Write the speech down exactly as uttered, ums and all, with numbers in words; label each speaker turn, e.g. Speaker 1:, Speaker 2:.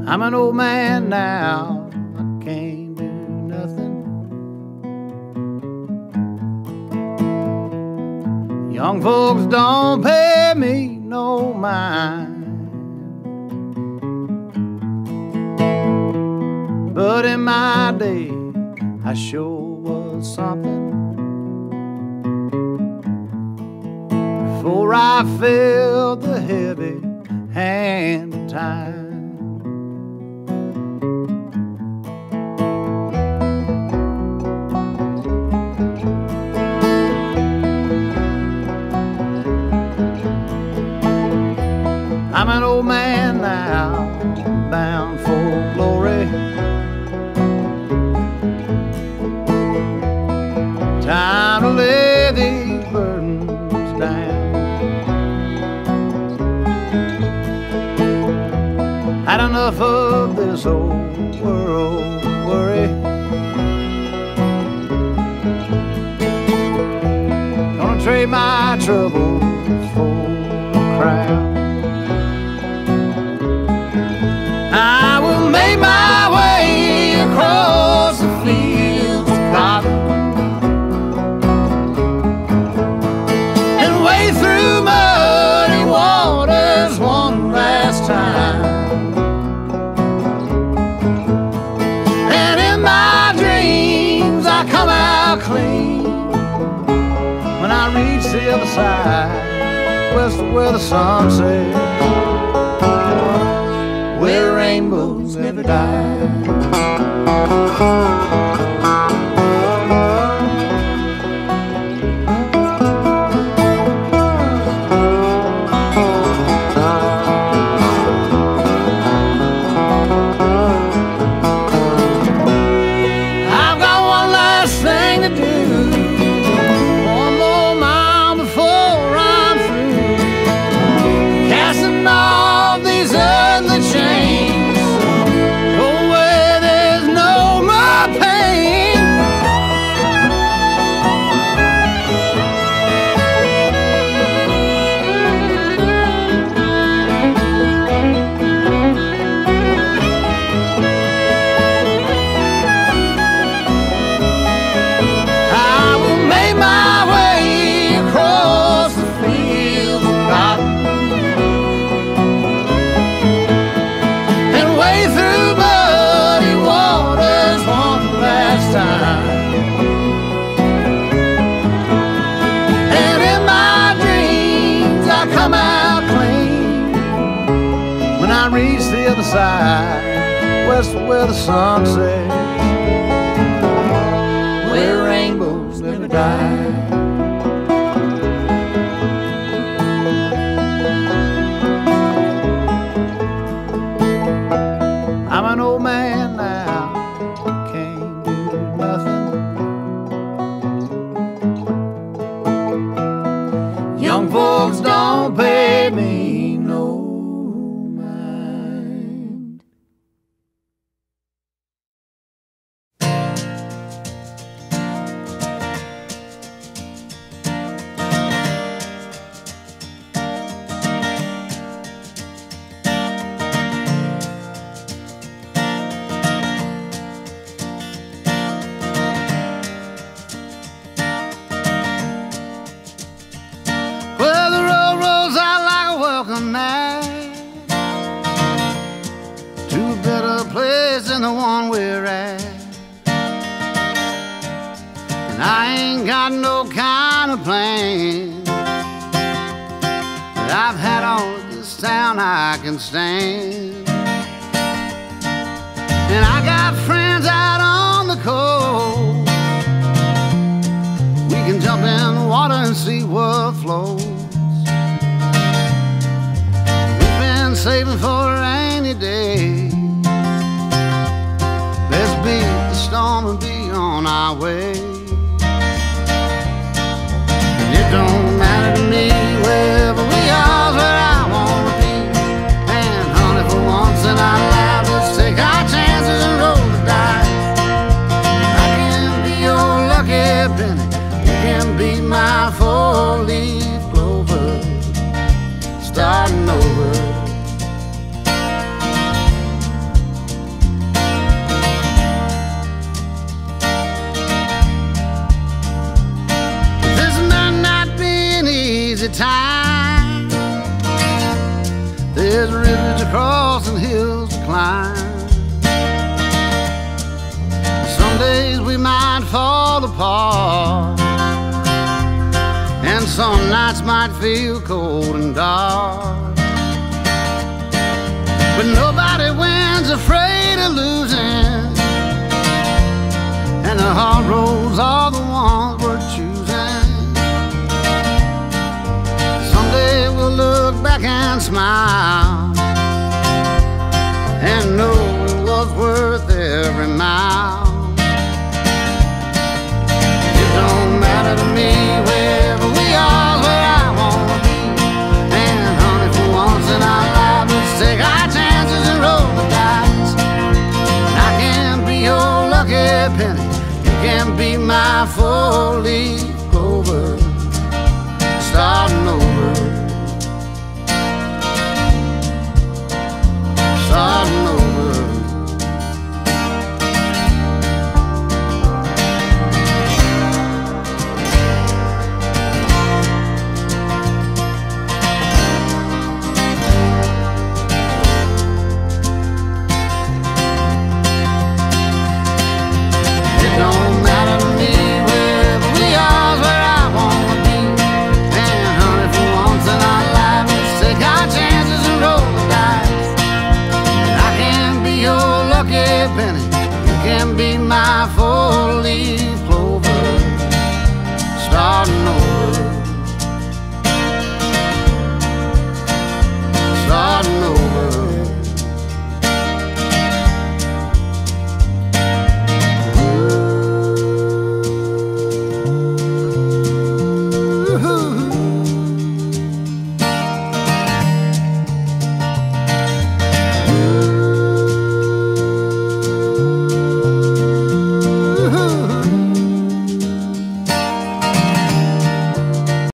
Speaker 1: I'm an old man now, I can't do nothing. Young folks don't pay me no mind, but in my day I sure was something. Before I felt the heavy hand of time. I'm an old man now, bound for glory. Time to lay these burdens down. Had enough of this old world worry. Gonna trade my troubles for a crown. I will make my way across the fields of cotton and wade through muddy waters one last time. And in my dreams I come out clean when I reach the other side, west of where the sun sets, where rainbows never die. I've got one last thing to do, one more mile before I'm through, casting off these earthly chains. Go where there's no more pain. I will make my way across the fields of cotton and wade through muddy waters one last time. And in my dreams I come out clean when I reach the other side, west of where the sun sets, where rainbows never die. I'm an old man now, can't do nothing. Young folks don't pay me no mind. Well, the road rolls out like a welcome mat to a better place than the one we're at. And I ain't got no kind of plan that I've had all of this town I can stand. And I got friends out on the coast. We can jump in the water and see what flows. We've been saving for a rainy day. Let's beat the storm and be on our way. And it don't matter to me, wherever we are, where I wanna be. And honey, for once in our lives, let's take our chances and roll the dice. I can be your lucky penny, you can be my four-leaf clover, starting over. There's rivers to cross and hills to climb. Some days we might fall apart, and some nights might feel cold and dark. But nobody wins afraid of losing, and the hard roads are the ones worth choosing. Someday we'll look back and smile